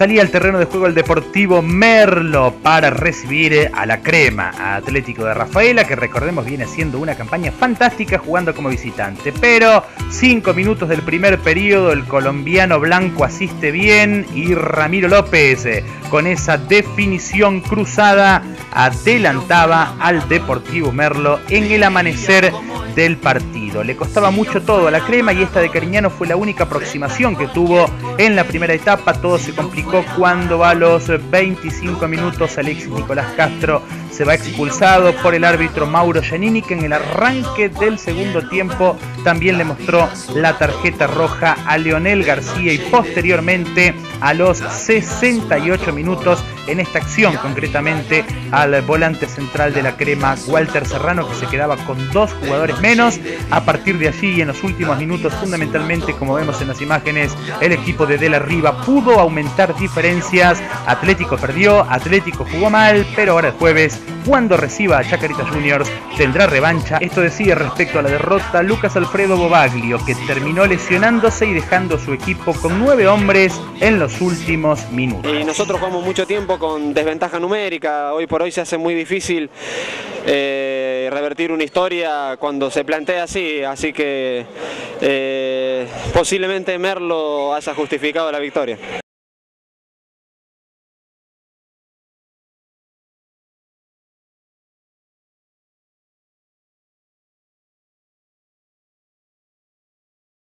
salía al terreno de juego el Deportivo Merlo para recibir a la Crema, a Atlético de Rafaela, que recordemos viene haciendo una campaña fantástica jugando como visitante. Pero 5 minutos del primer periodo, el colombiano blanco asiste bien y Ramiro López, con esa definición cruzada, adelantaba al Deportivo Merlo en el amanecer del partido. Le costaba mucho todo a la Crema y esta de Cariñano fue la única aproximación que tuvo en la primera etapa. Todo se complicó cuando a los 25 minutos Alexis Nicolás Castro se va expulsado por el árbitro Mauro Giannini, que en el arranque del segundo tiempo también le mostró la tarjeta roja a Leonel García y posteriormente a los 68 minutos en esta acción concretamente al volante central de la Crema, Walter Serrano, que se quedaba con 2 jugadores menos. A partir de allí y en los últimos minutos, fundamentalmente como vemos en las imágenes, el equipo de la Riva pudo aumentar diferencias. Atlético perdió, Atlético jugó mal, pero ahora el jueves, cuando reciba a Chacarita Juniors, tendrá revancha. Esto decía respecto a la derrota Lucas Alfredo Bobaglio, que terminó lesionándose y dejando su equipo con 9 hombres en los últimos minutos. Y nosotros jugamos mucho tiempo con desventaja numérica. Hoy por hoy se hace muy difícil revertir una historia cuando se plantea así que posiblemente Merlo haya justificado la victoria.